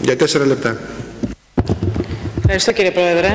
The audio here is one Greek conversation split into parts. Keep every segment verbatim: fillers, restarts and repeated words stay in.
Για τέσσερα λεπτά. Ευχαριστώ, κύριε Πρόεδρε.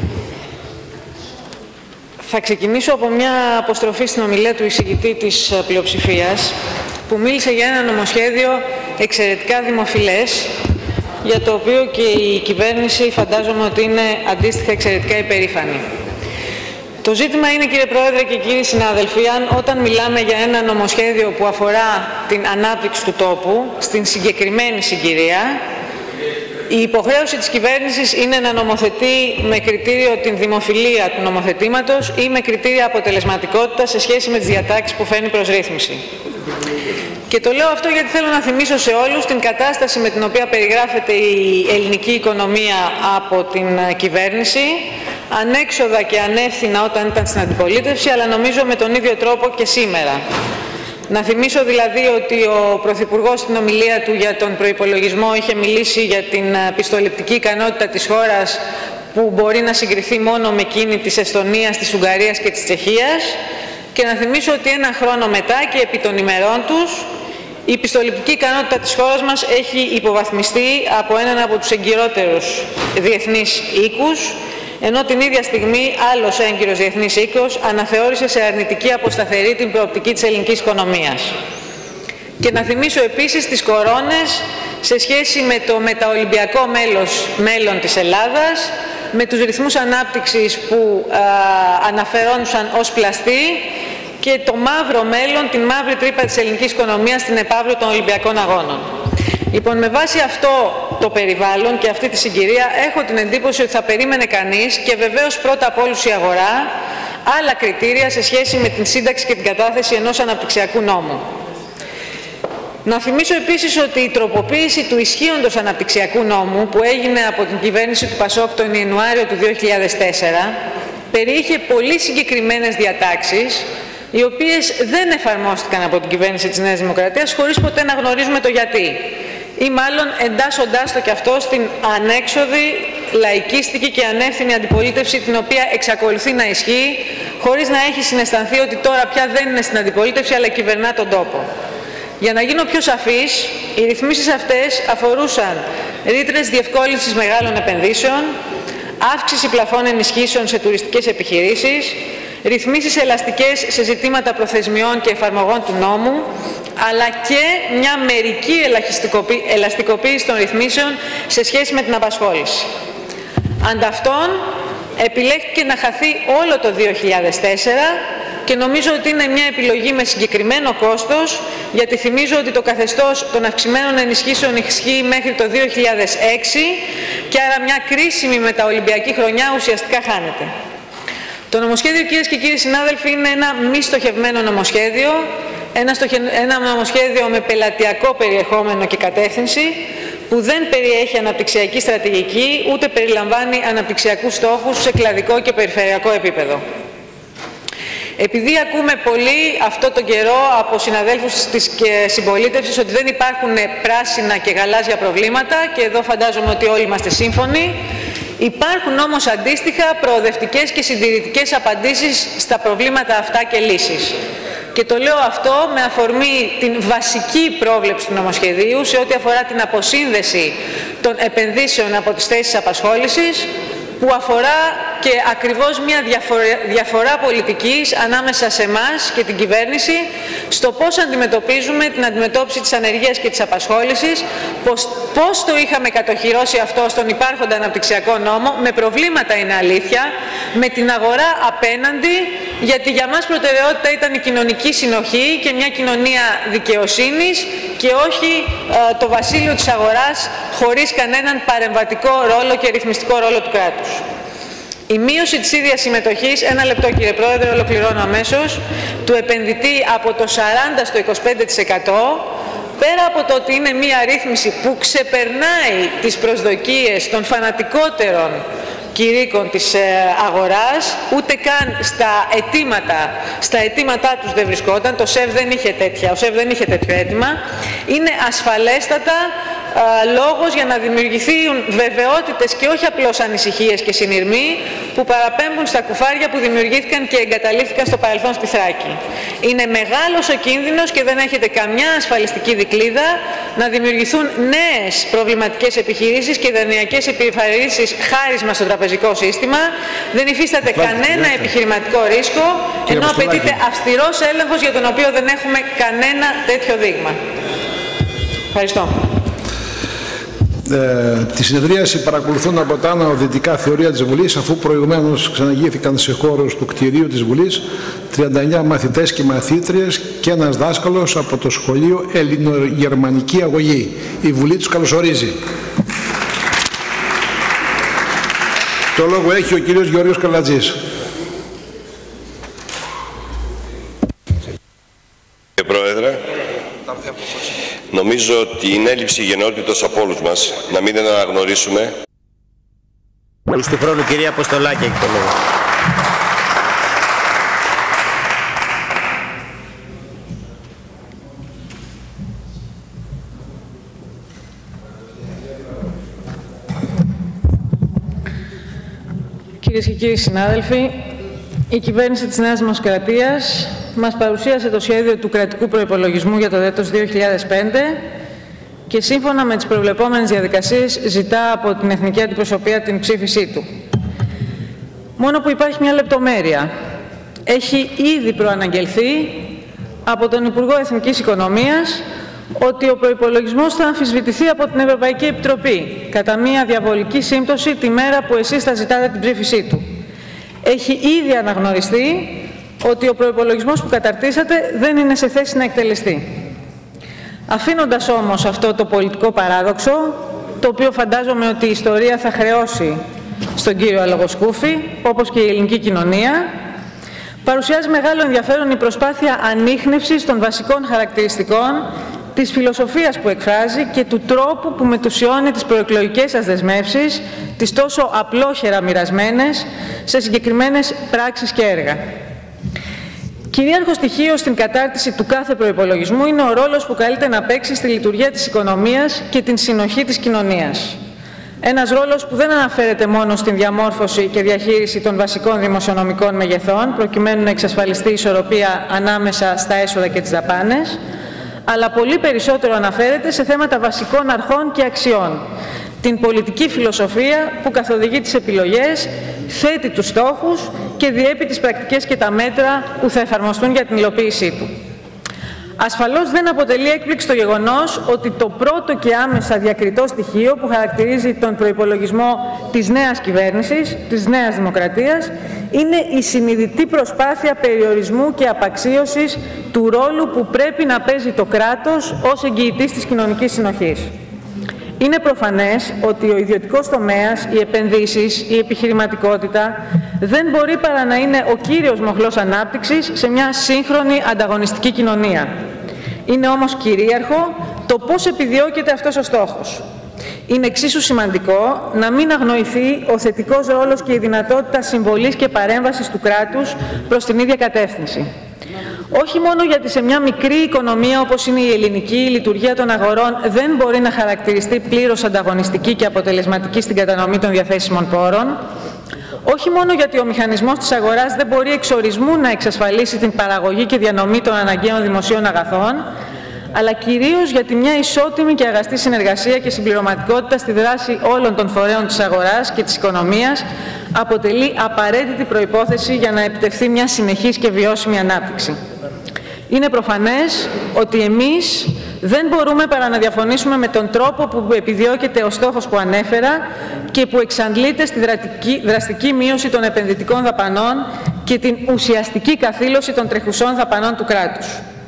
Θα ξεκινήσω από μια αποστροφή στην ομιλία του εισηγητή της πλειοψηφίας, που μίλησε για ένα νομοσχέδιο εξαιρετικά δημοφιλές, για το οποίο και η κυβέρνηση φαντάζομαι ότι είναι αντίστοιχα εξαιρετικά υπερήφανη. Το ζήτημα είναι, κύριε Πρόεδρε και κύριοι συνάδελφοι, αν όταν μιλάμε για ένα νομοσχέδιο που αφορά την ανάπτυξη του τόπου, στην συγκεκριμένη συγκυρία, η υποχρέωση της κυβέρνησης είναι να νομοθετεί με κριτήριο την δημοφιλία του νομοθετήματος ή με κριτήρια αποτελεσματικότητα σε σχέση με τις διατάξεις που φέρνει προς ρύθμιση. Και το λέω αυτό γιατί θέλω να θυμίσω σε όλους την κατάσταση με την οποία περιγράφεται η ελληνική οικονομία από την κυβέρνηση, ανέξοδα και ανεύθυνα όταν ήταν στην αντιπολίτευση, αλλά νομίζω με τον ίδιο τρόπο και σήμερα. Να θυμίσω δηλαδή ότι ο Πρωθυπουργός στην ομιλία του για τον προϋπολογισμό είχε μιλήσει για την πιστοληπτική ικανότητα της χώρας, που μπορεί να συγκριθεί μόνο με εκείνη της Εστονίας, της Ουγγαρίας και της Τσεχίας, και να θυμίσω ότι ένα χρόνο μετά και επί των ημερών τους η πιστοληπτική ικανότητα της χώρας μας έχει υποβαθμιστεί από έναν από τους εγκυρότερους διεθνείς οίκους, ενώ την ίδια στιγμή άλλος έγκυρος διεθνής οίκος αναθεώρησε σε αρνητική αποσταθερή την προοπτική της ελληνικής οικονομίας. Και να θυμίσω επίσης τις κορώνες σε σχέση με το μεταολυμπιακό μέλος, μέλλον της Ελλάδας, με τους ρυθμούς ανάπτυξης που α, αναφερόντουσαν ως πλαστή, και το μαύρο μέλλον, την μαύρη τρύπα της ελληνικής οικονομίας στην επαύριο των Ολυμπιακών Αγώνων. Λοιπόν, με βάση αυτό το περιβάλλον και αυτή τη συγκυρία, έχω την εντύπωση ότι θα περίμενε κανείς, και βεβαίως πρώτα απ' όλους η αγορά, άλλα κριτήρια σε σχέση με την σύνταξη και την κατάθεση ενός αναπτυξιακού νόμου. Να θυμίσω επίσης ότι η τροποποίηση του ισχύοντος αναπτυξιακού νόμου, που έγινε από την κυβέρνηση του Πασόκ τον Ιανουάριο του δύο χιλιάδες τέσσερα, περιείχε πολύ συγκεκριμένες διατάξεις, οι οποίες δεν εφαρμόστηκαν από την κυβέρνηση της Νέας Δημοκρατίας, χωρίς ποτέ να γνωρίζουμε το γιατί. Ή μάλλον εντάσσοντάς το και αυτό στην ανέξοδη, λαϊκίστικη και ανεύθυνη αντιπολίτευση, την οποία εξακολουθεί να ισχύει, χωρίς να έχει συναισθανθεί ότι τώρα πια δεν είναι στην αντιπολίτευση, αλλά κυβερνά τον τόπο. Για να γίνω πιο σαφής, οι ρυθμίσεις αυτές αφορούσαν ρήτρες διευκόλυνσης μεγάλων επενδύσεων, αύξηση πλαφών ενισχύσεων σε τουριστικές επιχειρήσεις, ρυθμίσεις ελαστικές σε ζητήματα προθεσμιών και εφαρμογών του νόμου, αλλά και μια μερική ελαστικοποίηση των ρυθμίσεων σε σχέση με την απασχόληση. Ανταυτόν, επιλέχθηκε να χαθεί όλο το δύο χιλιάδες τέσσερα, και νομίζω ότι είναι μια επιλογή με συγκεκριμένο κόστος, γιατί θυμίζω ότι το καθεστώς των αυξημένων ενισχύσεων ισχύει μέχρι το δύο χιλιάδες έξι, και άρα μια κρίσιμη μεταολυμπιακή χρονιά ουσιαστικά χάνεται. Το νομοσχέδιο, κυρίες και κύριοι συνάδελφοι, είναι ένα μη στοχευμένο νομοσχέδιο, ένα, στοχε... ένα νομοσχέδιο με πελατειακό περιεχόμενο και κατεύθυνση, που δεν περιέχει αναπτυξιακή στρατηγική, ούτε περιλαμβάνει αναπτυξιακούς στόχους σε κλαδικό και περιφερειακό επίπεδο. Επειδή ακούμε πολύ αυτό τον καιρό από συναδέλφους της συμπολίτευσης ότι δεν υπάρχουν πράσινα και γαλάζια προβλήματα, και εδώ φαντάζομαι ότι όλοι είμαστε σύμφωνοι, υπάρχουν όμως αντίστοιχα προοδευτικές και συντηρητικές απαντήσεις στα προβλήματα αυτά και λύσεις. Και το λέω αυτό με αφορμή την βασική πρόβλεψη του νομοσχεδίου σε ό,τι αφορά την αποσύνδεση των επενδύσεων από τις θέσεις απασχόλησης, που αφορά και ακριβώς μια διαφορά, διαφορά πολιτικής ανάμεσα σε εμάς και την κυβέρνηση στο πώς αντιμετωπίζουμε την αντιμετώπιση της ανεργίας και της απασχόλησης, πώς, πώς το είχαμε κατοχυρώσει αυτό στον υπάρχοντα αναπτυξιακό νόμο, με προβλήματα είναι αλήθεια, με την αγορά απέναντι, γιατί για μας προτεραιότητα ήταν η κοινωνική συνοχή και μια κοινωνία δικαιοσύνης, και όχι ε, το βασίλειο της αγοράς χωρίς κανέναν παρεμβατικό ρόλο και ρυθμιστικό ρόλο του κράτους. Η μείωση της ίδιας συμμετοχής, ένα λεπτό κύριε Πρόεδρε, ολοκληρώνω αμέσως, του επενδυτή από το σαράντα στο είκοσι πέντε τοις εκατό, πέρα από το ότι είναι μία ρύθμιση που ξεπερνάει τις προσδοκίες των φανατικότερων κηρύκων της αγοράς, ούτε καν στα αιτήματα, στα αιτήματά τους δεν βρισκόταν, το ΣΕΒ δεν είχε τέτοια, ο ΣΕΒ δεν είχε τέτοιο αίτημα, είναι ασφαλέστατα λόγος για να δημιουργηθούν βεβαιότητες και όχι απλώς ανησυχίες και συνειρμοί που παραπέμπουν στα κουφάρια που δημιουργήθηκαν και εγκαταλείφθηκαν στο παρελθόν στη Θράκη. Είναι μεγάλος ο κίνδυνος και δεν έχετε καμιά ασφαλιστική δικλίδα να δημιουργηθούν νέες προβληματικές επιχειρήσεις και δανειακές επιφαρήσεις χάρισμα στο τραπεζικό σύστημα. Δεν υφίσταται Φάτε, κανένα φάτε. επιχειρηματικό ρίσκο, Κύριε ενώ απαιτείται αυστηρός έλεγχος για τον οποίο δεν έχουμε κανένα τέτοιο δείγμα. Ευχαριστώ. Ε, τη συνεδρίαση παρακολουθούν από τα άνω δυτικά θεωρία της Βουλής, αφού προηγουμένως ξαναγήθηκαν σε χώρους του κτηρίου της Βουλής τριάντα εννέα μαθητές και μαθήτριες και ένας δάσκαλος από το Σχολείο Ελληνογερμανική Αγωγή. Η Βουλή τους καλωσορίζει. Το λόγο έχει ο κύριος Γεώργιος Καλατζής. Κύριε Πρόεδρε, νομίζω ότι είναι έλλειψη γενναιότητος από όλους μας να μην την αναγνωρίσουμε. Εις του χρόνου, κυρία Αποστολάκη, έχει το λόγο. Κυρίες και κύριοι συνάδελφοι, η κυβέρνηση της Νέας Δημοκρατίας μας παρουσίασε το σχέδιο του κρατικού προϋπολογισμού για το έτος δύο χιλιάδες πέντε και σύμφωνα με τις προβλεπόμενες διαδικασίες ζητά από την Εθνική Αντιπροσωπεία την ψήφισή του. Μόνο που υπάρχει μια λεπτομέρεια. Έχει ήδη προαναγγελθεί από τον Υπουργό Εθνικής Οικονομίας ότι ο προϋπολογισμός θα αμφισβητηθεί από την Ευρωπαϊκή Επιτροπή κατά μια διαβολική σύμπτωση τη μέρα που εσείς θα ζητάτε την ψήφισή του. Έχει ήδη αναγνωριστεί ότι ο προϋπολογισμός που καταρτήσατε δεν είναι σε θέση να εκτελεστεί. Αφήνοντας όμως αυτό το πολιτικό παράδοξο, το οποίο φαντάζομαι ότι η ιστορία θα χρεώσει στον κύριο Αλογοσκούφη, όπως και η ελληνική κοινωνία, παρουσιάζει μεγάλο ενδιαφέρον η προσπάθεια ανίχνευσης των βασικών χαρακτηριστικών της φιλοσοφίας που εκφράζει και του τρόπου που μετουσιώνει τις προεκλογικές σας δεσμεύσεις, τις τόσο απλόχερα μοιρασμένες σε συγκεκριμένες πράξεις και έργα. Κυρίαρχο στοιχείο στην κατάρτιση του κάθε προϋπολογισμού είναι ο ρόλος που καλείται να παίξει στη λειτουργία της οικονομίας και την συνοχή της κοινωνίας. Ένας ρόλος που δεν αναφέρεται μόνο στην διαμόρφωση και διαχείριση των βασικών δημοσιονομικών μεγεθών, προκειμένου να εξασφαλιστεί η ισορροπία ανάμεσα στα έσοδα και τις δαπάνες, αλλά πολύ περισσότερο αναφέρεται σε θέματα βασικών αρχών και αξιών. Την πολιτική φιλοσοφία που καθοδηγεί τις επιλογές, θέτει τους στόχους και διέπει τις πρακτικές και τα μέτρα που θα εφαρμοστούν για την υλοποίησή του. Ασφαλώς δεν αποτελεί έκπληξη το γεγονός ότι το πρώτο και άμεσα διακριτό στοιχείο που χαρακτηρίζει τον προϋπολογισμό της νέας κυβέρνησης, της Νέας Δημοκρατίας, είναι η συνειδητή προσπάθεια περιορισμού και απαξίωσης του ρόλου που πρέπει να παίζει το κράτος ως εγγυητής της κοινωνικής συνοχής. Είναι προφανές ότι ο ιδιωτικός τομέας, οι επενδύσεις, η επιχειρηματικότητα δεν μπορεί παρά να είναι ο κύριος μοχλός ανάπτυξης σε μια σύγχρονη ανταγωνιστική κοινωνία. Είναι όμως κυρίαρχο το πώς επιδιώκεται αυτός ο στόχος. Είναι εξίσου σημαντικό να μην αγνοηθεί ο θετικός ρόλος και η δυνατότητα συμβολής και παρέμβασης του κράτους προς την ίδια κατεύθυνση. Όχι μόνο γιατί σε μια μικρή οικονομία όπως είναι η ελληνική, η λειτουργία των αγορών δεν μπορεί να χαρακτηριστεί πλήρως ανταγωνιστική και αποτελεσματική στην κατανομή των διαθέσιμων πόρων, όχι μόνο γιατί ο μηχανισμός της αγοράς δεν μπορεί εξορισμού να εξασφαλίσει την παραγωγή και διανομή των αναγκαίων δημοσίων αγαθών, αλλά κυρίως γιατί μια ισότιμη και αγαστή συνεργασία και συμπληρωματικότητα στη δράση όλων των φορέων της αγοράς και της οικονομίας αποτελεί απαραίτητη προϋπόθεση για να επιτευχθεί μια συνεχής και βιώσιμη ανάπτυξη. Είναι προφανές ότι εμείς δεν μπορούμε παρά να διαφωνήσουμε με τον τρόπο που επιδιώκεται ο στόχος που ανέφερα και που εξαντλείται στη δραστική μείωση των επενδυτικών δαπανών και την ουσιαστική καθήλωση των τρεχουσών δαπανών του κράτους.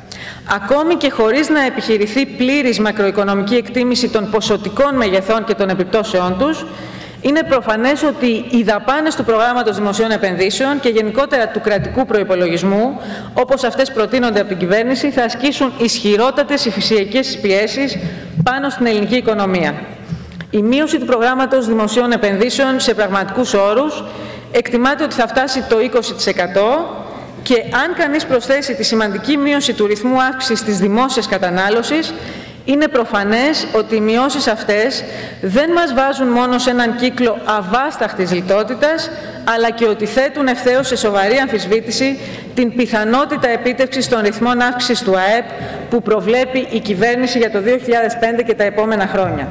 Ακόμη και χωρίς να επιχειρηθεί πλήρης μακροοικονομική εκτίμηση των ποσοτικών μεγεθών και των επιπτώσεών τους, είναι προφανές ότι οι δαπάνες του προγράμματος δημοσίων επενδύσεων και γενικότερα του κρατικού προϋπολογισμού, όπως αυτές προτείνονται από την κυβέρνηση, θα ασκήσουν ισχυρότατες υφησιακές πιέσεις πάνω στην ελληνική οικονομία. Η μείωση του προγράμματος δημοσίων επενδύσεων σε πραγματικούς όρους εκτιμάται ότι θα φτάσει το είκοσι τοις εκατό και αν κανείς προσθέσει τη σημαντική μείωση του ρυθμού αύξησης της δημόσιας κατανάλωσης, είναι προφανές ότι οι μειώσεις αυτές δεν μας βάζουν μόνο σε έναν κύκλο αβάσταχτης λιτότητας, αλλά και ότι θέτουν ευθέως σε σοβαρή αμφισβήτηση την πιθανότητα επίτευξης των ρυθμών αύξησης του ΑΕΠ που προβλέπει η κυβέρνηση για το δύο χιλιάδες πέντε και τα επόμενα χρόνια.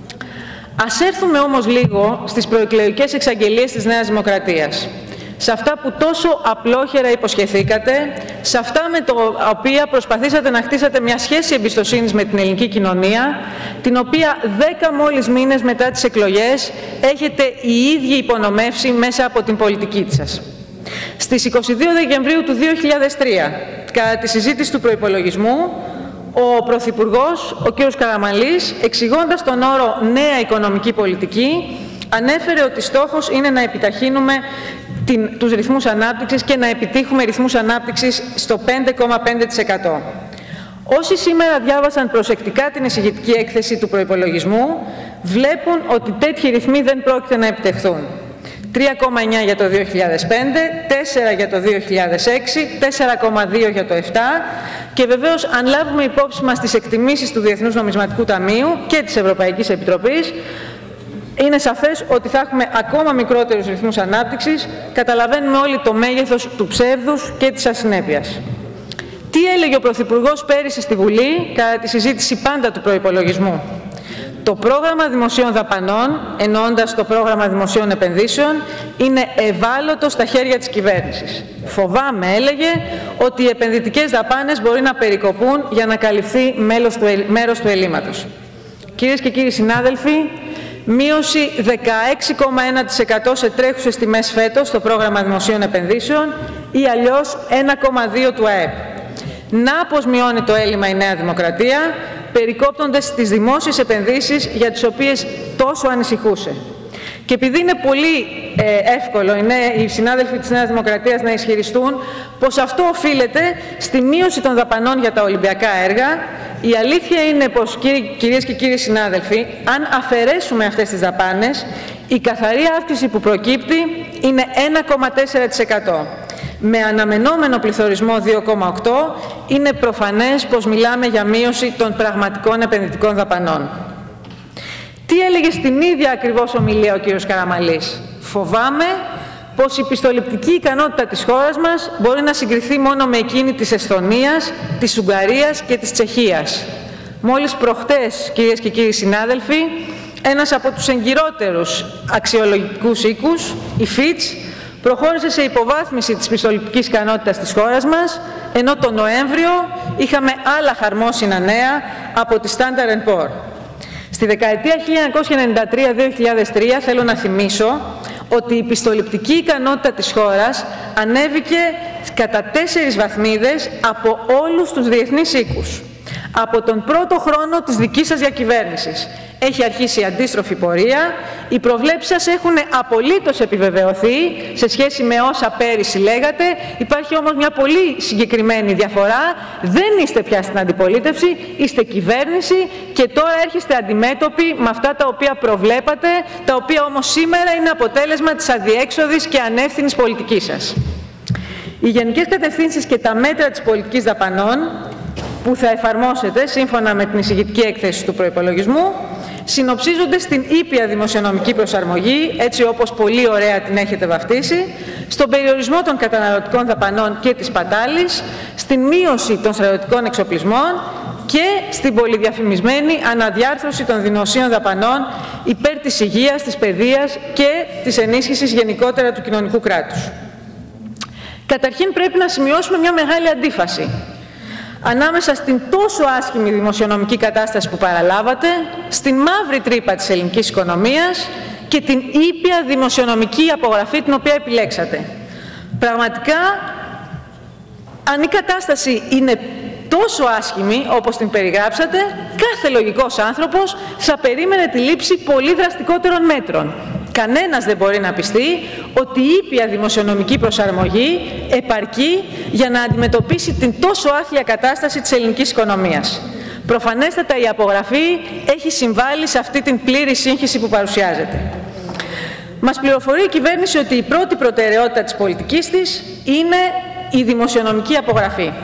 Ας έρθουμε όμως λίγο στις προεκλογικές εξαγγελίες της Νέας Δημοκρατίας. Σε αυτά που τόσο απλόχερα υποσχεθήκατε, σε αυτά με τα οποία προσπαθήσατε να χτίσατε μια σχέση εμπιστοσύνης με την ελληνική κοινωνία, την οποία δέκα μόλις μήνες μετά τις εκλογές έχετε οι ίδιοι υπονομεύσει μέσα από την πολιτική σας. Στις είκοσι δύο Δεκεμβρίου του δύο χιλιάδες τρία, κατά τη συζήτηση του προϋπολογισμού, ο Πρωθυπουργός, ο κ. Καραμανλής, εξηγώντας τον όρο «νέα οικονομική πολιτική», ανέφερε ότι στόχος είναι να επιταχύνουμε την, τους ρυθμούς ανάπτυξης και να επιτύχουμε ρυθμούς ανάπτυξης στο πέντε κόμμα πέντε τοις εκατό. Όσοι σήμερα διάβασαν προσεκτικά την εισηγητική έκθεση του προϋπολογισμού, βλέπουν ότι τέτοιοι ρυθμοί δεν πρόκειται να επιτευχθούν. τρία κόμμα εννιά για το δύο χιλιάδες πέντε, τέσσερα για το δύο χιλιάδες έξι, τέσσερα κόμμα δύο για το επτά και βεβαίως αν λάβουμε υπόψη μας τις εκτιμήσεις του Διεθνούς Νομισματικού Ταμείου και της Ευρωπαϊκής Επιτροπής, είναι σαφές ότι θα έχουμε ακόμα μικρότερους ρυθμούς ανάπτυξης, καταλαβαίνουμε όλοι το μέγεθος του ψεύδους και της ασυνέπειας. Τι έλεγε ο Πρωθυπουργός πέρυσι στη Βουλή κατά τη συζήτηση πάντα του προϋπολογισμού? Το πρόγραμμα δημοσίων δαπανών, εννοώντας το πρόγραμμα δημοσίων επενδύσεων, είναι ευάλωτο στα χέρια της κυβέρνησης. Φοβάμαι, έλεγε, ότι οι επενδυτικές δαπάνες μπορεί να περικοπούν για να καλυφθεί μέρος του ελλείμματος. Κυρίες και κύριοι συνάδελφοι, μείωση δεκαέξι κόμμα ένα τοις εκατό σε τρέχουσες τιμές φέτος στο πρόγραμμα δημοσίων επενδύσεων ή αλλιώς ένα κόμμα δύο του ΑΕΠ. Να πώς μειώνει το έλλειμμα η Νέα Δημοκρατία, περικόπτοντας τις δημόσιες επενδύσεις για τις οποίες τόσο ανησυχούσε. Και επειδή είναι πολύ ε, εύκολο οι, νέοι, οι συνάδελφοι της Νέας Δημοκρατίας να ισχυριστούν πως αυτό οφείλεται στη μείωση των δαπανών για τα Ολυμπιακά έργα, η αλήθεια είναι πως, κυρίες και κύριοι συνάδελφοι, αν αφαιρέσουμε αυτές τις δαπάνες, η καθαρή αύξηση που προκύπτει είναι ένα κόμμα τέσσερα τοις εκατό. Με αναμενόμενο πληθωρισμό δύο κόμμα οκτώ, είναι προφανές πως μιλάμε για μείωση των πραγματικών επενδυτικών δαπανών. Τι έλεγε στην ίδια ακριβώς ομιλία ο κ. Καραμανλής? Φοβάμαι πως η πιστοληπτική ικανότητα της χώρας μας μπορεί να συγκριθεί μόνο με εκείνη της Εσθονίας, της Ουγγαρίας και της Τσεχίας. Μόλις προχτές, κυρίες και κύριοι συνάδελφοι, ένας από τους εγκυρότερους αξιολογικούς οίκους, η Fitch, προχώρησε σε υποβάθμιση της πιστοληπτικής ικανότητας της χώρας μας, ενώ τον Νοέμβριο είχαμε άλλα χαρμόσυνα νέα από τη Standard and Poor's. Στη δεκαετία χίλια εννιακόσια ενενήντα τρία με δύο χιλιάδες τρία θέλω να θυμίσω ότι η πιστοληπτική ικανότητα της χώρας ανέβηκε κατά τέσσερις βαθμίδες από όλους τους διεθνείς οίκους. Από τον πρώτο χρόνο της δικής σας διακυβέρνησης έχει αρχίσει η αντίστροφη πορεία, οι προβλέψεις σας έχουν απολύτως επιβεβαιωθεί σε σχέση με όσα πέρυσι λέγατε. Υπάρχει όμως μια πολύ συγκεκριμένη διαφορά. Δεν είστε πια στην αντιπολίτευση, είστε κυβέρνηση και τώρα έρχεστε αντιμέτωποι με αυτά τα οποία προβλέπατε, τα οποία όμως σήμερα είναι αποτέλεσμα της αδιέξοδης και ανεύθυνης πολιτικής σας. Οι γενικές κατευθύνσεις και τα μέτρα της πολιτικής δαπανών που θα εφαρμόσετε σύμφωνα με την εισηγητική έκθεση του προϋπολογισμού συνοψίζονται στην ήπια δημοσιονομική προσαρμογή, έτσι όπως πολύ ωραία την έχετε βαφτίσει, στον περιορισμό των καταναλωτικών δαπανών και της πατάλης, στην μείωση των στρατιωτικών εξοπλισμών και στην πολυδιαφημισμένη αναδιάρθρωση των δημοσίων δαπανών υπέρ της υγείας, της παιδείας και της ενίσχυσης γενικότερα του κοινωνικού κράτους. Καταρχήν πρέπει να σημειώσουμε μια μεγάλη αντίφαση ανάμεσα στην τόσο άσχημη δημοσιονομική κατάσταση που παραλάβατε, στην μαύρη τρύπα της ελληνικής οικονομίας και την ήπια δημοσιονομική απογραφή την οποία επιλέξατε. Πραγματικά, αν η κατάσταση είναι τόσο άσχημη όπως την περιγράψατε, κάθε λογικός άνθρωπος θα περίμενε τη λήψη πολύ δραστικότερων μέτρων. Κανένας δεν μπορεί να πιστεί ότι η ήπια δημοσιονομική προσαρμογή επαρκεί για να αντιμετωπίσει την τόσο άθλια κατάσταση της ελληνικής οικονομίας. Προφανέστατα η απογραφή έχει συμβάλει σε αυτή την πλήρη σύγχυση που παρουσιάζεται. Μας πληροφορεί η κυβέρνηση ότι η πρώτη προτεραιότητα της πολιτικής της είναι η δημοσιονομική απογραφή.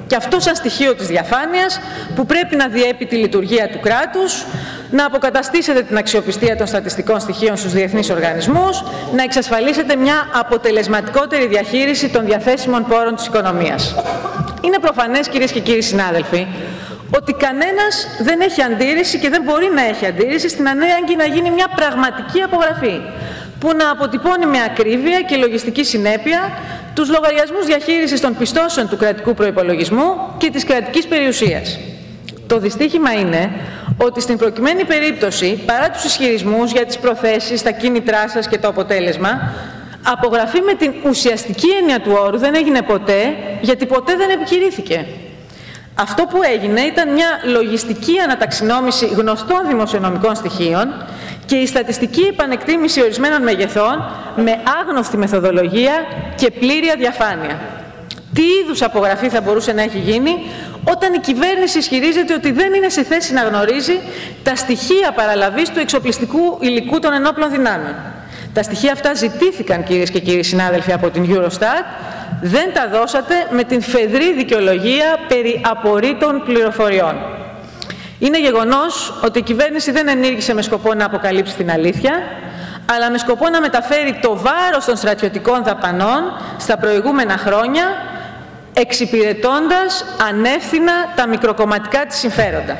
Και αυτό σαν στοιχείο της διαφάνειας που πρέπει να διέπει τη λειτουργία του κράτους, να αποκαταστήσετε την αξιοπιστία των στατιστικών στοιχείων στους διεθνείς οργανισμούς, να εξασφαλίσετε μια αποτελεσματικότερη διαχείριση των διαθέσιμων πόρων της οικονομίας. Είναι προφανές, κυρίες και κύριοι συνάδελφοι, ότι κανένας δεν έχει αντίρρηση και δεν μπορεί να έχει αντίρρηση στην ανάγκη να γίνει μια πραγματική απογραφή που να αποτυπώνει με ακρίβεια και λογιστική συνέπεια τους λογαριασμούς διαχείρισης των πιστώσεων του κρατικού προϋπολογισμού και της κρατικής περιουσίας. Το δυστύχημα είναι ότι στην προκειμένη περίπτωση, παρά τους ισχυρισμούς για τις προθέσεις, τα κίνητρά σας και το αποτέλεσμα, απογραφή με την ουσιαστική έννοια του όρου δεν έγινε ποτέ, γιατί ποτέ δεν επιχειρήθηκε. Αυτό που έγινε ήταν μια λογιστική αναταξινόμηση γνωστών δημοσιονομικών στοιχείων και η στατιστική επανεκτίμηση ορισμένων μεγεθών με άγνωστη μεθοδολογία και πλήρη αδιαφάνεια. Τι είδους απογραφή θα μπορούσε να έχει γίνει όταν η κυβέρνηση ισχυρίζεται ότι δεν είναι σε θέση να γνωρίζει τα στοιχεία παραλαβής του εξοπλιστικού υλικού των ενόπλων δυνάμεων? Τα στοιχεία αυτά ζητήθηκαν, κυρίες και κύριοι συνάδελφοι, από την Eurostat, δεν τα δώσατε με την φεδρή δικαιολογία περί απορρίτων πληροφοριών. Είναι γεγονός ότι η κυβέρνηση δεν ενήργησε με σκοπό να αποκαλύψει την αλήθεια, αλλά με σκοπό να μεταφέρει το βάρος των στρατιωτικών δαπανών στα προηγούμενα χρόνια, εξυπηρετώντας ανεύθυνα τα μικροκομματικά της συμφέροντα.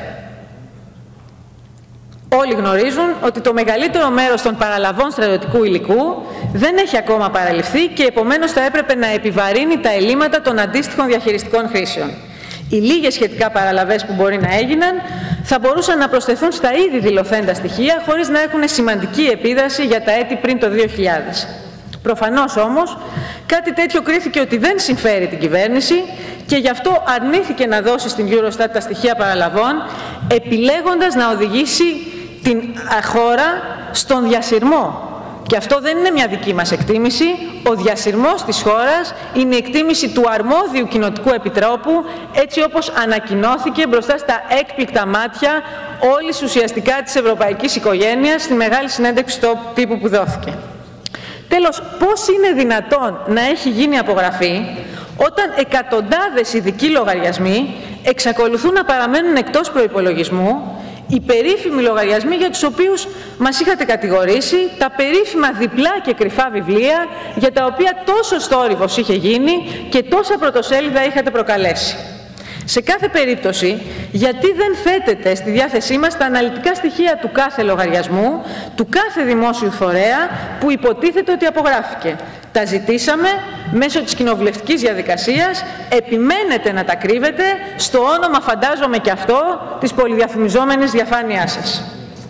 Όλοι γνωρίζουν ότι το μεγαλύτερο μέρος των παραλαβών στρατιωτικού υλικού δεν έχει ακόμα παραληφθεί και επομένως θα έπρεπε να επιβαρύνει τα ελλείμματα των αντίστοιχων διαχειριστικών χρήσεων. Οι λίγες σχετικά παραλαβές που μπορεί να έγιναν θα μπορούσαν να προσθεθούν στα ήδη δηλωθέντα στοιχεία χωρίς να έχουν σημαντική επίδραση για τα έτη πριν το δύο χιλιάδες. Προφανώς όμως κάτι τέτοιο κρίθηκε ότι δεν συμφέρει την κυβέρνηση και γι' αυτό αρνήθηκε να δώσει στην Eurostat τα στοιχεία παραλαβών, επιλέγοντας να οδηγήσει την χώρα στον διασυρμό. Και αυτό δεν είναι μια δική μας εκτίμηση. Ο διασυρμός της χώρας είναι η εκτίμηση του αρμόδιου κοινοτικού επιτρόπου, έτσι όπως ανακοινώθηκε μπροστά στα έκπληκτα μάτια όλης ουσιαστικά της ευρωπαϊκής οικογένειας στη μεγάλη συνέντευξη τύπου που δόθηκε. Τέλος, πώς είναι δυνατόν να έχει γίνει απογραφή όταν εκατοντάδες ειδικοί λογαριασμοί εξακολουθούν να παραμένουν εκτός προϋπολογισμού, οι περίφημοι λογαριασμοί για τους οποίους μας είχατε κατηγορήσει, τα περίφημα διπλά και κρυφά βιβλία για τα οποία τόσο θόρυβος είχε γίνει και τόσα πρωτοσέλιδα είχατε προκαλέσει? Σε κάθε περίπτωση, γιατί δεν θέτετε στη διάθεσή μας τα αναλυτικά στοιχεία του κάθε λογαριασμού, του κάθε δημόσιου φορέα που υποτίθεται ότι απογράφηκε? Τα ζητήσαμε μέσω της κοινοβουλευτικής διαδικασίας, επιμένετε να τα κρύβετε στο όνομα, φαντάζομαι και αυτό, της πολυδιαφημιζόμενης διαφάνειάς σας.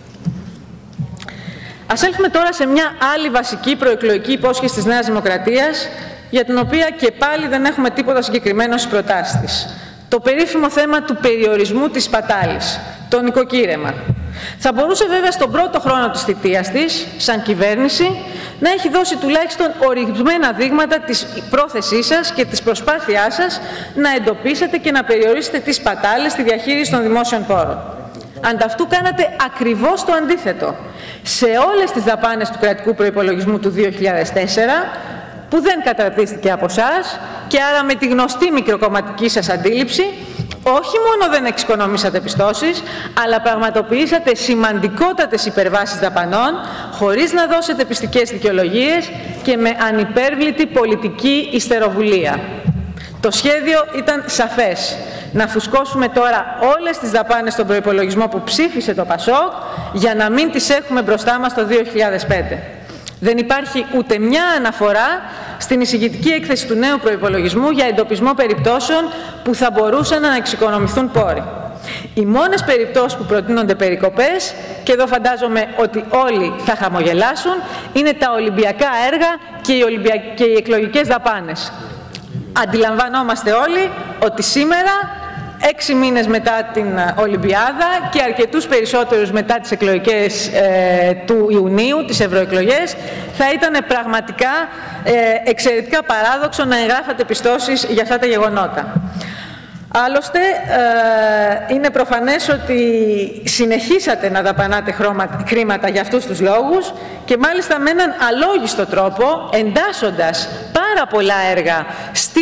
Ας έλθουμε τώρα σε μια άλλη βασική προεκλογική υπόσχεση της Νέας Δημοκρατίας, για την οποία και πάλι δεν έχουμε τίποτα συγκεκριμένο στις προτάσεις της. Το περίφημο θέμα του περιορισμού της σπατάλης, το νοικοκύρεμα. Θα μπορούσε βέβαια στον πρώτο χρόνο της θητείας της, σαν κυβέρνηση, να έχει δώσει τουλάχιστον ορισμένα δείγματα της πρόθεσής σας και της προσπάθειάς σας να εντοπίσετε και να περιορίσετε τις σπατάλες στη διαχείριση των δημόσιων πόρων. Ανταυτού κάνατε ακριβώς το αντίθετο. Σε όλες τις δαπάνες του κρατικού προϋπολογισμού του δύο χιλιάδες τέσσερα, που δεν καταρτίστηκε από εσάς και άρα με τη γνωστή μικροκομματική σας αντίληψη, όχι μόνο δεν εξοικονομήσατε πιστώσεις, αλλά πραγματοποιήσατε σημαντικότατες υπερβάσεις δαπανών, χωρίς να δώσετε πιστικές δικαιολογίες και με ανυπέρβλητη πολιτική ιστεροβουλία. Το σχέδιο ήταν σαφές. Να φουσκώσουμε τώρα όλες τις δαπάνες στον προϋπολογισμό που ψήφισε το ΠΑΣΟΚ, για να μην τις έχουμε μπροστά μας το δύο χιλιάδες πέντε. Δεν υπάρχει ούτε μια αναφορά στην εισηγητική έκθεση του νέου προϋπολογισμού για εντοπισμό περιπτώσεων που θα μπορούσαν να εξοικονομηθούν πόροι. Οι μόνες περιπτώσεις που προτείνονται περικοπές, και εδώ φαντάζομαι ότι όλοι θα χαμογελάσουν, είναι τα Ολυμπιακά έργα και οι, Ολυμπια... και οι εκλογικές δαπάνες. Αντιλαμβανόμαστε όλοι ότι σήμερα, έξι μήνες μετά την Ολυμπιάδα και αρκετούς περισσότερους μετά τις εκλογικές ε, του Ιουνίου, τις ευρωεκλογές, θα ήταν πραγματικά ε, εξαιρετικά παράδοξο να εγγράφατε πιστώσεις για αυτά τα γεγονότα. Άλλωστε, ε, είναι προφανές ότι συνεχίσατε να δαπανάτε χρήματα για αυτούς τους λόγους και μάλιστα με έναν αλόγιστο τρόπο, εντάσσοντας πάρα πολλά έργα στην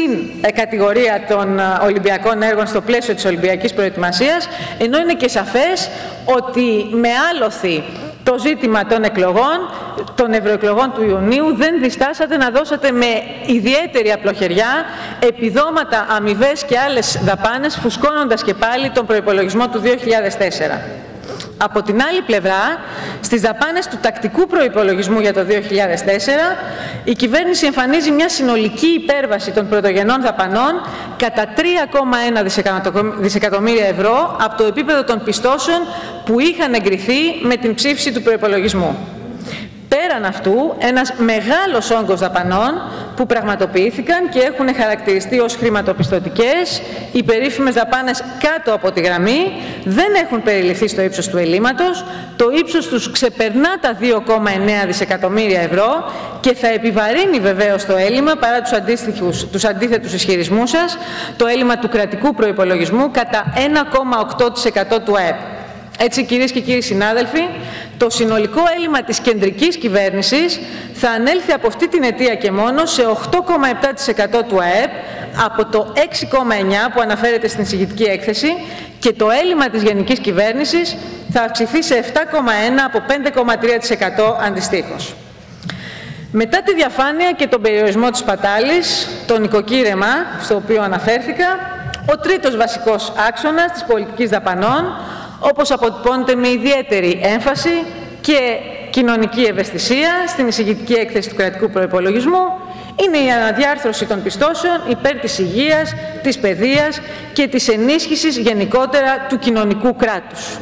στην κατηγορία των Ολυμπιακών έργων στο πλαίσιο της Ολυμπιακής προετοιμασίας, ενώ είναι και σαφές ότι με άλοθη το ζήτημα των εκλογών, των ευρωεκλογών του Ιουνίου, δεν διστάσατε να δώσετε με ιδιαίτερη απλοχεριά επιδόματα, αμοιβές και άλλες δαπάνες, φουσκώνοντας και πάλι τον προϋπολογισμό του δύο χιλιάδες τέσσερα. Από την άλλη πλευρά, στις δαπάνες του τακτικού προϋπολογισμού για το δύο χιλιάδες τέσσερα, η κυβέρνηση εμφανίζει μια συνολική υπέρβαση των πρωτογενών δαπανών κατά τρία κόμμα ένα δισεκατομμύρια ευρώ από το επίπεδο των πιστώσεων που είχαν εγκριθεί με την ψήφιση του προϋπολογισμού. Πέραν αυτού, ένας μεγάλος όγκος δαπανών που πραγματοποιήθηκαν και έχουν χαρακτηριστεί ως χρηματοπιστωτικές, οι περίφημες δαπάνες κάτω από τη γραμμή, δεν έχουν περιληφθεί στο ύψος του ελλείμματος, το ύψος τους ξεπερνά τα δύο κόμμα εννέα δισεκατομμύρια ευρώ και θα επιβαρύνει βεβαίως το έλλειμμα, παρά τους, αντίστοιχους, τους αντίθετους ισχυρισμούς σας, το έλλειμμα του κρατικού προϋπολογισμού κατά ένα κόμμα οκτώ τοις εκατό του ΑΕΠ. Έτσι, κυρίες και κύριοι συνάδελφοι, το συνολικό έλλειμμα της κεντρικής κυβέρνησης θα ανέλθει από αυτή την αιτία και μόνο σε οκτώ κόμμα επτά τοις εκατό του ΑΕΠ από το έξι κόμμα εννέα τοις εκατό που αναφέρεται στην εισηγητική έκθεση και το έλλειμμα της γενικής κυβέρνησης θα αυξηθεί σε επτά κόμμα ένα τοις εκατό από πέντε κόμμα τρία τοις εκατό αντιστοίχως. Μετά τη διαφάνεια και τον περιορισμό της πατάλης, το νοικοκύρεμα στο οποίο αναφέρθηκα, ο τρίτος βασικός άξονας της πολιτικής δαπανών, όπως αποτυπώνεται με ιδιαίτερη έμφαση και κοινωνική ευαισθησία στην εισηγητική έκθεση του κρατικού προϋπολογισμού, είναι η αναδιάρθρωση των πιστώσεων υπέρ της υγείας, της παιδείας και της ενίσχυσης γενικότερα του κοινωνικού κράτους.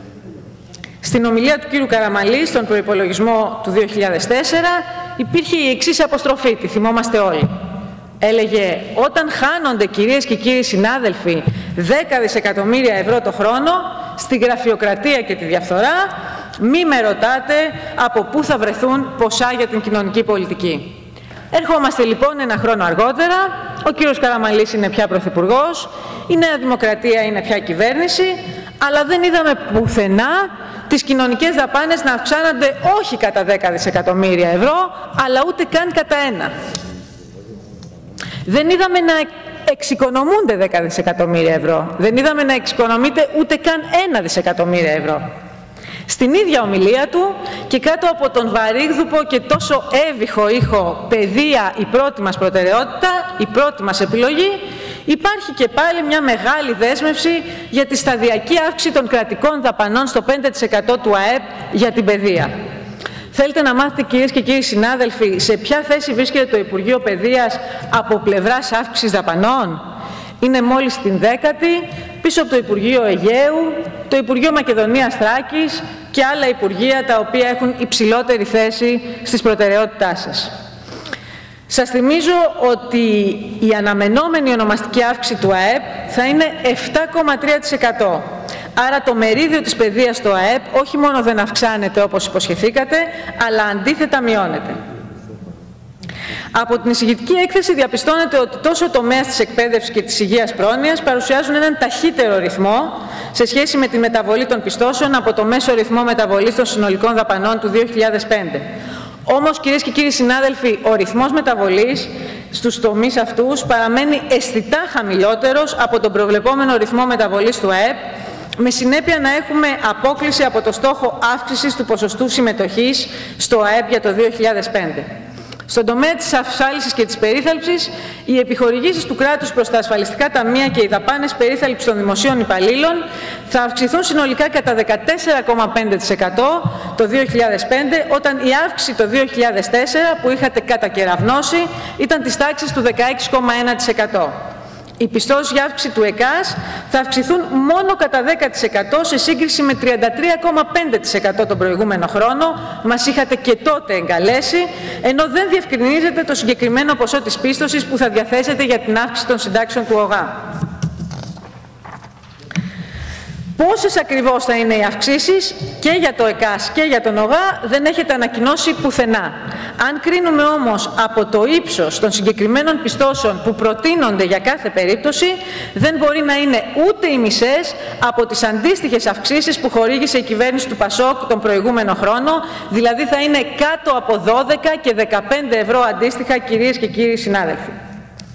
Στην ομιλία του κ. Καραμανλή στον προϋπολογισμό του δύο χιλιάδες τέσσερα υπήρχε η εξής αποστροφή, τη θυμόμαστε όλοι. Έλεγε, όταν χάνονται, κυρίες και κύριοι συνάδελφοι, δέκα δισεκατομμύρια ευρώ το χρόνο στη γραφειοκρατία και τη διαφθορά, μη με ρωτάτε από πού θα βρεθούν ποσά για την κοινωνική πολιτική. Ερχόμαστε λοιπόν ένα χρόνο αργότερα, ο κύριος Καραμανλής είναι πια πρωθυπουργός, η Νέα Δημοκρατία είναι πια κυβέρνηση, αλλά δεν είδαμε πουθενά τις κοινωνικές δαπάνες να αυξάνονται όχι κατά δέκα δισεκατομμύρια ευρώ, αλλά ούτε καν κατά ένα. Δεν είδαμε να εξοικονομούνται δέκα δισεκατομμύρια ευρώ. Δεν είδαμε να εξοικονομείται ούτε καν ένα δισεκατομμύρια ευρώ. Στην ίδια ομιλία του και κάτω από τον βαρύγδουπο και τόσο έβυχο ήχο «Παιδεία, η πρώτη μας προτεραιότητα, η πρώτη μας επιλογή», υπάρχει και πάλι μια μεγάλη δέσμευση για τη σταδιακή αύξηση των κρατικών δαπανών στο πέντε τοις εκατό του ΑΕΠ για την παιδεία. Θέλετε να μάθετε, κυρίες και κύριοι συνάδελφοι, σε ποια θέση βρίσκεται το Υπουργείο Παιδείας από πλευράς αύξησης δαπανών? Είναι μόλις στην δέκατη, πίσω από το Υπουργείο Αιγαίου, το Υπουργείο Μακεδονίας Θράκης και άλλα υπουργεία τα οποία έχουν υψηλότερη θέση στις προτεραιότητάς σας. Σας θυμίζω ότι η αναμενόμενη ονομαστική αύξηση του ΑΕΠ θα είναι επτά κόμμα τρία τοις εκατό. Άρα το μερίδιο της παιδείας στο ΑΕΠ όχι μόνο δεν αυξάνεται όπως υποσχεθήκατε, αλλά αντίθετα μειώνεται. Από την εισηγητική έκθεση διαπιστώνεται ότι τόσο ο τομέας της εκπαίδευσης και της υγείας πρόνοιας παρουσιάζουν έναν ταχύτερο ρυθμό σε σχέση με τη μεταβολή των πιστώσεων από το μέσο ρυθμό μεταβολής των συνολικών δαπανών του δύο χιλιάδες πέντε. Όμως, κυρίες και κύριοι συνάδελφοι, ο ρυθμός μεταβολής στους τομείς αυτούς παραμένει αισθητά χαμηλότερος από τον προβλεπόμενο ρυθμό μεταβολής του ΑΕΠ, με συνέπεια να έχουμε απόκλιση από το στόχο αύξησης του ποσοστού συμμετοχής στο ΑΕΠ για το δύο χιλιάδες πέντε. Στον τομέα της ασφάλισης και της περίθαλψης, οι επιχορηγήσεις του κράτους προς τα ασφαλιστικά ταμεία και οι δαπάνες περίθαλψης των δημοσίων υπαλλήλων θα αυξηθούν συνολικά κατά δεκατέσσερα κόμμα πέντε τοις εκατό το δύο χιλιάδες πέντε, όταν η αύξηση το δύο χιλιάδες τέσσερα που είχατε κατακεραυνώσει ήταν της τάξης του δεκαέξι κόμμα ένα τοις εκατό. Οι πιστώσεις για αύξηση του ΕΚΑΣ θα αυξηθούν μόνο κατά δέκα τοις εκατό σε σύγκριση με τριάντα τρία κόμμα πέντε τοις εκατό τον προηγούμενο χρόνο. Μας είχατε και τότε εγκαλέσει, ενώ δεν διευκρινίζεται το συγκεκριμένο ποσό της πίστοσης που θα διαθέσετε για την αύξηση των συντάξεων του ΟΓΑ. Πόσες ακριβώς θα είναι οι αυξήσεις και για το ΕΚΑΣ και για τον ΟΓΑ δεν έχετε ανακοινώσει πουθενά. Αν κρίνουμε όμως από το ύψος των συγκεκριμένων πιστώσεων που προτείνονται για κάθε περίπτωση, δεν μπορεί να είναι ούτε οι μισές από τις αντίστοιχες αυξήσεις που χορήγησε η κυβέρνηση του ΠΑΣΟΚ τον προηγούμενο χρόνο, δηλαδή θα είναι κάτω από δώδεκα και δεκαπέντε ευρώ αντίστοιχα, κυρίες και κύριοι συνάδελφοι.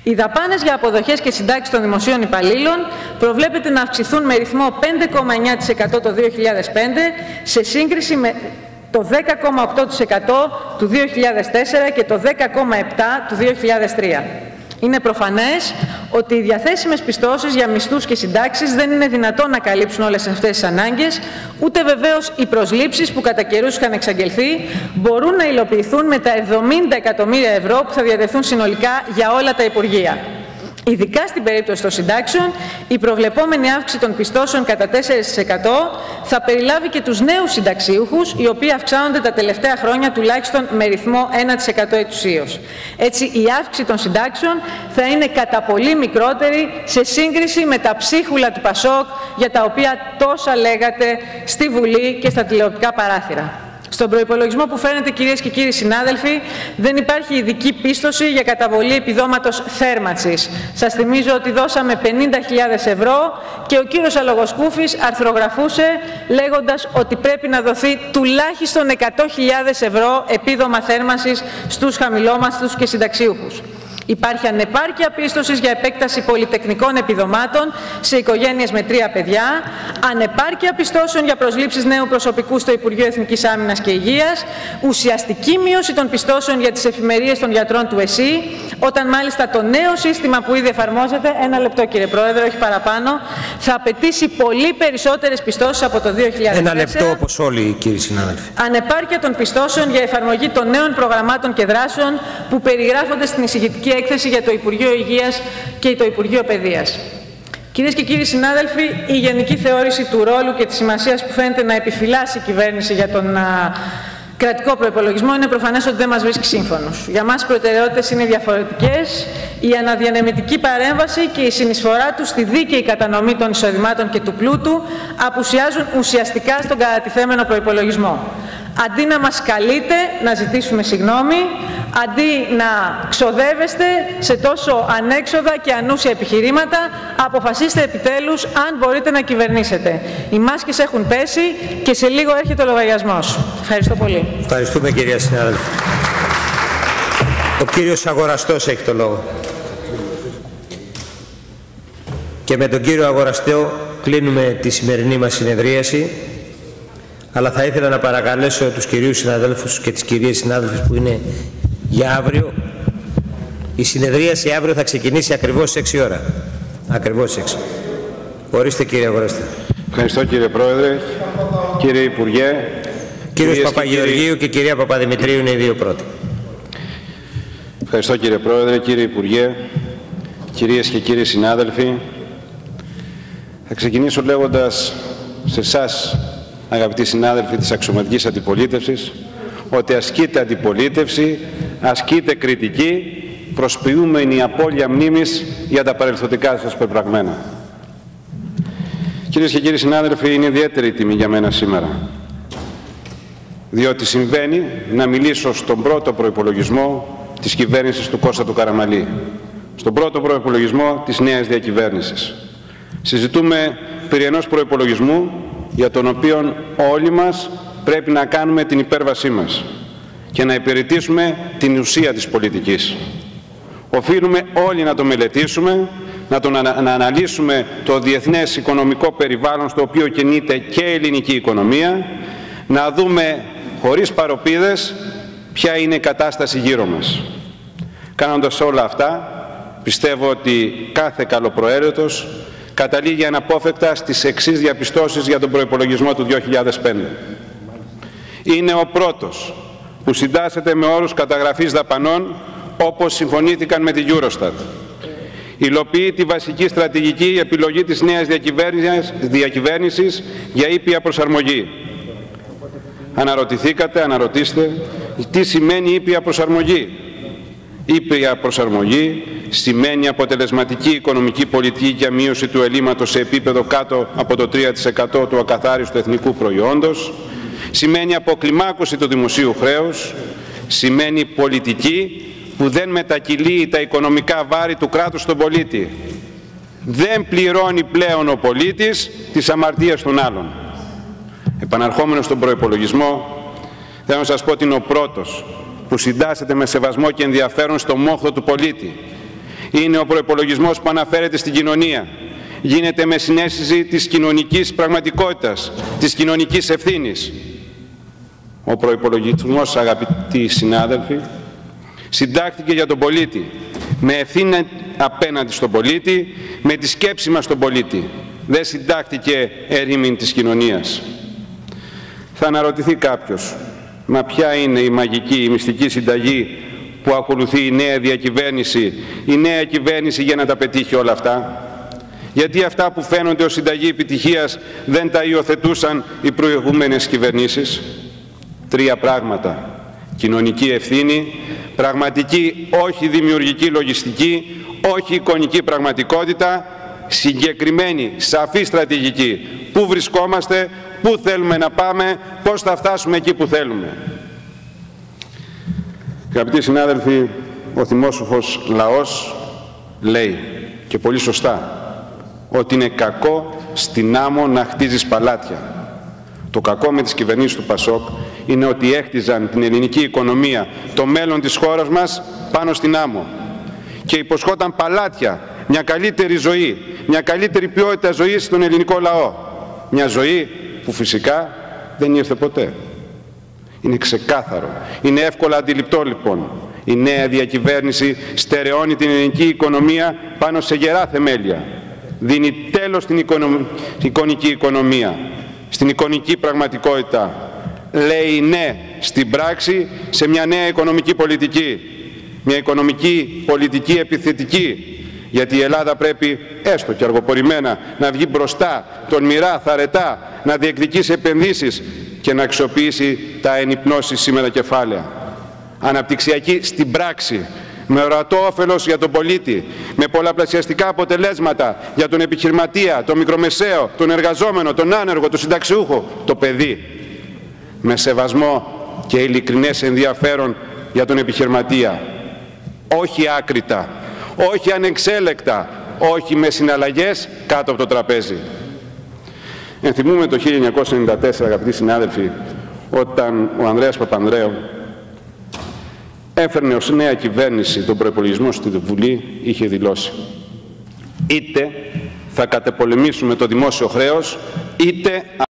Οι δαπάνες για αποδοχές και συντάξεις των δημοσίων υπαλλήλων προβλέπεται να αυξηθούν με ρυθμό πέντε κόμμα εννέα τοις εκατό το δύο χιλιάδες πέντε σε σύγκριση με το δέκα κόμμα οκτώ τοις εκατό του δύο χιλιάδες τέσσερα και το δέκα κόμμα επτά τοις εκατό του δύο χιλιάδες τρία. Είναι προφανές ότι οι διαθέσιμες πιστώσεις για μισθούς και συντάξεις δεν είναι δυνατόν να καλύψουν όλες αυτές τις ανάγκες, ούτε βεβαίως οι προσλήψεις που κατά καιρούς είχαν εξαγγελθεί μπορούν να υλοποιηθούν με τα εβδομήντα εκατομμύρια ευρώ που θα διατεθούν συνολικά για όλα τα Υπουργεία. Ειδικά στην περίπτωση των συντάξεων, η προβλεπόμενη αύξηση των πιστώσεων κατά τέσσερα τοις εκατό θα περιλάβει και τους νέους συνταξίουχους, οι οποίοι αυξάνονται τα τελευταία χρόνια τουλάχιστον με ρυθμό ένα τοις εκατό ετησίως. Έτσι, η αύξηση των συντάξεων θα είναι κατά πολύ μικρότερη σε σύγκριση με τα ψίχουλα του Πασόκ, για τα οποία τόσα λέγατε στη Βουλή και στα τηλεοπτικά παράθυρα. Στον προϋπολογισμό που φαίνεται, κυρίες και κύριοι συνάδελφοι, δεν υπάρχει ειδική πίστοση για καταβολή επιδόματος θέρμανσης. Σας θυμίζω ότι δώσαμε πενήντα χιλιάδες ευρώ και ο κύριος Αλογοσκούφης αρθρογραφούσε λέγοντας ότι πρέπει να δοθεί τουλάχιστον εκατό χιλιάδες ευρώ επίδομα θέρμανσης στους χαμηλόμασθους και συνταξίουχους. Υπάρχει ανεπάρκεια πίστοσης για επέκταση πολυτεχνικών επιδομάτων σε οικογένειες με τρία παιδιά, ανεπάρκεια πιστώσεων για προσλήψεις νέου προσωπικού στο Υπουργείο Εθνικής Άμυνας και Υγείας, ουσιαστική μείωση των πιστώσεων για τις εφημερίες των γιατρών του ΕΣΥ, όταν μάλιστα το νέο σύστημα που ήδη εφαρμόζεται, ένα λεπτό κύριε Πρόεδρε, όχι παραπάνω, θα απαιτήσει πολύ περισσότερες πιστώσεις από το δύο χιλιάδες τέσσερα. Ένα λεπτό όπως όλοι κύριοι συνάδελφοι. Ανεπάρκεια των πιστώσεων για εφαρμογή των νέων προγραμμάτων και δράσεων που περιγράφονται στην εισηγητική έκθεση για το Υπουργείο Υγείας και το Υπουργείο Παιδείας. Κυρίες και κύριοι συνάδελφοι, η γενική θεώρηση του ρόλου και της σημασίας που φαίνεται να επιφυλάσσει η κυβέρνηση για τον α, κρατικό προϋπολογισμό είναι προφανές ότι δεν μας βρίσκει σύμφωνος. Για μας οι προτεραιότητες είναι διαφορετικές. Η αναδιανεμητική παρέμβαση και η συνεισφορά του στη δίκαιη κατανομή των εισοδημάτων και του πλούτου απουσιάζουν ουσιαστικά στον κατατιθέμενο προϋπολογισμό. Αντί να μας καλείτε να ζητήσουμε συγγνώμη, αντί να ξοδεύεστε σε τόσο ανέξοδα και ανούσια επιχειρήματα, αποφασίστε επιτέλους αν μπορείτε να κυβερνήσετε. Οι μάσκες έχουν πέσει και σε λίγο έρχεται ο λογαριασμός. Ευχαριστώ πολύ. Ευχαριστούμε κυρία συνάδελφε. Ο κύριος Αγοραστός έχει το λόγο. Και με τον κύριο Αγοραστό κλείνουμε τη σημερινή μας συνεδρίαση. Αλλά θα ήθελα να παρακαλέσω τους κυρίους συναδέλφους και τις κυρίες συνάδελφες που είναι για αύριο. Η συνεδρίαση αύριο θα ξεκινήσει ακριβώς στις έξι ώρα. Ακριβώς στις έξι. Ορίστε κύριε Αγοραστέ. Ευχαριστώ κύριε Πρόεδρε, κύριε Υπουργέ. Κύριος Παπαγεωργίου και, κύριοι... και κυρία Παπαδημητρίου είναι οι δύο πρώτοι. Ευχαριστώ κύριε Πρόεδρε, κύριε Υπουργέ, κυρίες και κύριοι συνάδελφοι. Θα ξεκινήσω λέγοντας σε εσάς, αγαπητοί συνάδελφοι της αξιωματικής αντιπολίτευσης, ότι ασκείται αντιπολίτευση, ασκείται κριτική, προσποιούμενη απώλεια μνήμης για τα παρελθοντικά σας πεπραγμένα. Κυρίες και κύριοι συνάδελφοι, είναι ιδιαίτερη τιμή για μένα σήμερα, διότι συμβαίνει να μιλήσω στον πρώτο προϋπολογισμό της κυβέρνησης του Κώστα του Καραμανλή, στον πρώτο προϋπολογισμό της νέας διακυβέρνησης. Συζητούμε περί ενός προϋπολογισμού για τον οποίο όλοι μας πρέπει να κάνουμε την υπέρβασή μας και να υπηρετήσουμε την ουσία της πολιτικής. Οφείλουμε όλοι να το μελετήσουμε, να, τον, να αναλύσουμε το διεθνές οικονομικό περιβάλλον στο οποίο κινείται και η ελληνική οικονομία, να δούμε χωρίς παροπίδες ποια είναι η κατάσταση γύρω μας. Κάνοντας όλα αυτά, πιστεύω ότι κάθε καλοπροαίρετος καταλήγει αναπόφευκτα στις εξής διαπιστώσεις για τον προϋπολογισμό του δύο χιλιάδες πέντε. Είναι ο πρώτος που συντάσσεται με όρους καταγραφής δαπανών όπως συμφωνήθηκαν με την Eurostat. Υλοποιεί τη βασική στρατηγική επιλογή της νέας διακυβέρνησης, διακυβέρνησης για ήπια προσαρμογή. Αναρωτηθήκατε, αναρωτήστε, τι σημαίνει ήπια προσαρμογή. Ήπια προσαρμογή σημαίνει αποτελεσματική οικονομική πολιτική για μείωση του ελλείμματος σε επίπεδο κάτω από το τρία τοις εκατό του ακαθάριστου εθνικού προϊόντος, σημαίνει αποκλιμάκωση του δημοσίου χρέους, σημαίνει πολιτική που δεν μετακυλεί τα οικονομικά βάρη του κράτους στον πολίτη. Δεν πληρώνει πλέον ο πολίτης τις αμαρτίες των άλλων. Επαναρχόμενος στον προϋπολογισμό, θέλω να σας πω ότι είναι ο πρώτος που συντάσσεται με σεβασμό και ενδιαφέρον στο μόχθο του πολίτη. Είναι ο προϋπολογισμός που αναφέρεται στην κοινωνία. Γίνεται με συναίσθηση της κοινωνικής πραγματικότητας, της κοινωνικής ευθύνης. Ο προϋπολογισμός, αγαπητοί συνάδελφοι, συντάχθηκε για τον πολίτη, με ευθύνη απέναντι στον πολίτη, με τη σκέψη μας στον πολίτη. Δεν συντάχθηκε ερήμην της κοινωνίας. Θα αναρωτηθεί κάποιος, μα ποια είναι η μαγική, η μυστική συνταγή που ακολουθεί η νέα διακυβέρνηση, η νέα κυβέρνηση για να τα πετύχει όλα αυτά? Γιατί αυτά που φαίνονται ως συνταγή επιτυχίας δεν τα υιοθετούσαν οι προηγούμενες κυβερνήσεις? Τρία πράγματα. Κοινωνική ευθύνη, πραγματική όχι δημιουργική λογιστική, όχι εικονική πραγματικότητα, συγκεκριμένη, σαφή στρατηγική. Πού βρισκόμαστε, πού θέλουμε να πάμε, πώς θα φτάσουμε εκεί που θέλουμε. Αγαπητοί συνάδελφοι, ο θυμόσοφος λαός λέει, και πολύ σωστά, ότι είναι κακό στην άμμο να χτίζεις παλάτια. Το κακό με τις κυβερνήσεις του Πασόκ είναι ότι έχτιζαν την ελληνική οικονομία, το μέλλον της χώρας μας, πάνω στην άμμο. Και υποσχόταν παλάτια, μια καλύτερη ζωή, μια καλύτερη ποιότητα ζωής στον ελληνικό λαό. Μια ζωή που φυσικά δεν ήρθε ποτέ. Είναι ξεκάθαρο. Είναι εύκολα αντιληπτό λοιπόν. Η νέα διακυβέρνηση στερεώνει την ελληνική οικονομία πάνω σε γερά θεμέλια. Δίνει τέλος στην εικονική οικονομία, στην εικονική πραγματικότητα. Λέει ναι στην πράξη σε μια νέα οικονομική πολιτική. Μια οικονομική πολιτική επιθετική. Γιατί η Ελλάδα πρέπει, έστω και αργοπορημένα, να βγει μπροστά, τολμηρά, θαρετά, να διεκδικήσει επενδύσεις και να αξιοποιήσει τα ενυπνώσιμενα κεφάλαια. Αναπτυξιακή στην πράξη, με ορατό όφελος για τον πολίτη, με πολλαπλασιαστικά αποτελέσματα για τον επιχειρηματία, τον μικρομεσαίο, τον εργαζόμενο, τον άνεργο, τον συνταξιούχο, το παιδί. Με σεβασμό και ειλικρινές ενδιαφέρον για τον επιχειρηματία. Όχι άκρητα, όχι ανεξέλεκτα, όχι με συναλλαγές κάτω από το τραπέζι. Ενθυμούμε το χίλια εννιακόσια ενενήντα τέσσερα, αγαπητοί συνάδελφοι, όταν ο Ανδρέας Παπανδρέου έφερνε ως νέα κυβέρνηση τον προϋπολογισμό στη Βουλή, είχε δηλώσει: είτε θα κατεπολεμήσουμε το δημόσιο χρέος, είτε